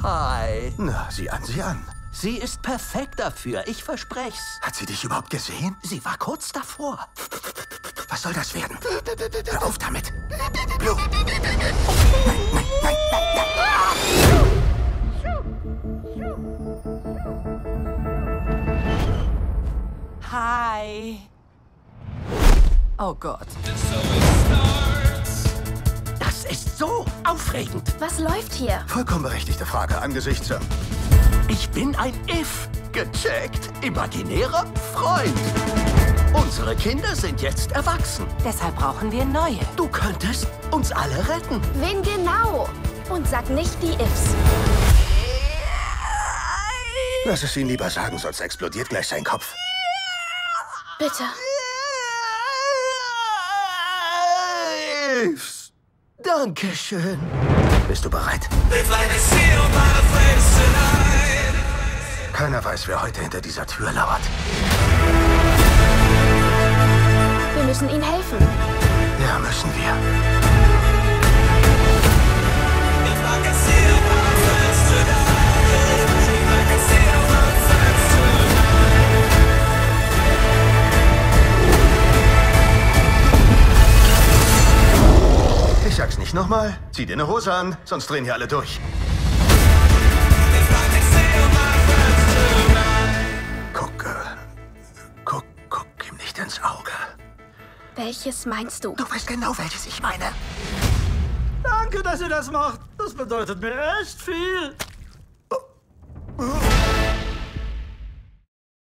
Hi. Na, sieh an, sieh an. Sie ist perfekt dafür, ich versprech's. Hat sie dich überhaupt gesehen? Sie war kurz davor. Was soll das werden? Hör auf damit. Blue. Nein, nein, nein, nein, nein. Hi. Oh Gott. Das ist so aufregend. Was läuft hier? Vollkommen berechtigte Frage angesichts der... Ich bin ein If. Gecheckt. Imaginärer Freund. Unsere Kinder sind jetzt erwachsen. Deshalb brauchen wir neue. Du könntest uns alle retten. Wen genau? Und sag nicht die Ifs. Lass es ihn lieber sagen, sonst explodiert gleich sein Kopf. Bitte. Ifs. Dankeschön. Bist du bereit? Keiner weiß, wer heute hinter dieser Tür lauert. Wir müssen ihnen helfen. Ja, müssen wir. Ich sag's nicht nochmal. Zieh dir eine Hose an, sonst drehen hier alle durch. Guck ihm nicht ins Auge. Welches meinst du? Du weißt genau, welches ich meine. Danke, dass ihr das macht. Das bedeutet mir echt viel.